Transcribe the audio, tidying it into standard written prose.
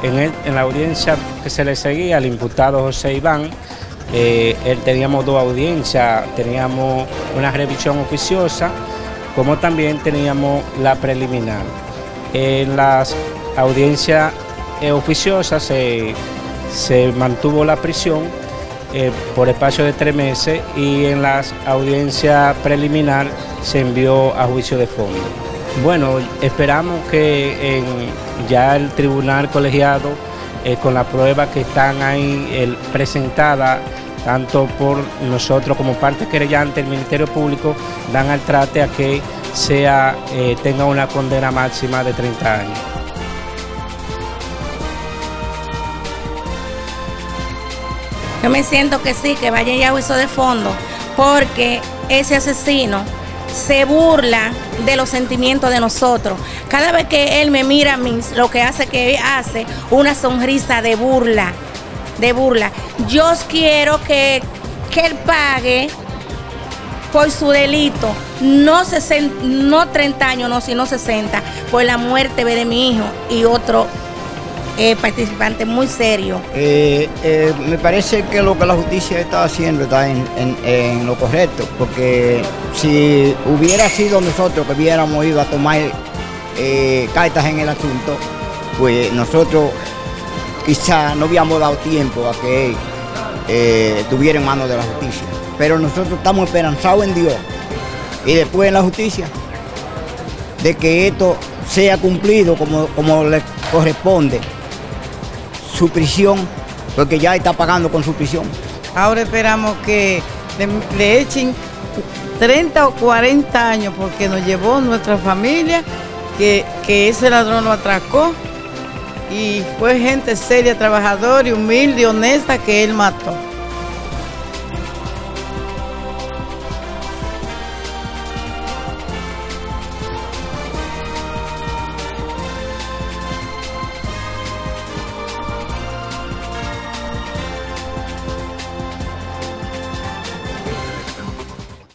en la audiencia que se le seguía al imputado José Iván, teníamos dos audiencias, teníamos una revisión oficiosa, como también teníamos la preliminar. En las audiencias oficiosas se mantuvo la prisión por espacio de 3 meses y en las audiencias preliminar se envió a juicio de fondo. Bueno, esperamos que ya el tribunal colegiado, con las pruebas que están ahí presentadas, tanto por nosotros como parte querellante, el Ministerio Público, dan al trate a que tenga una condena máxima de 30 años. Yo me siento que sí, que vaya ya a juicio de fondo, porque ese asesino se burla de los sentimientos de nosotros. Cada vez que él me mira a mí, lo que hace una sonrisa de burla, Yo quiero que él pague por su delito, no 30 años, no, sino 60, por la muerte de mi hijo y otro participante muy serio. Me parece que lo que la justicia está haciendo está en lo correcto, porque si hubiera sido nosotros que hubiéramos ido a tomar cartas en el asunto, pues nosotros quizá no habíamos dado tiempo a que estuviera en manos de la justicia. Pero nosotros estamos esperanzados en Dios y después en la justicia de que esto sea cumplido como le corresponde su prisión, porque ya está pagando con su prisión. Ahora esperamos que le echen 30 o 40 años porque nos llevó nuestra familia, que ese ladrón lo atracó y fue gente seria, trabajadora y humilde y honesta que él mató.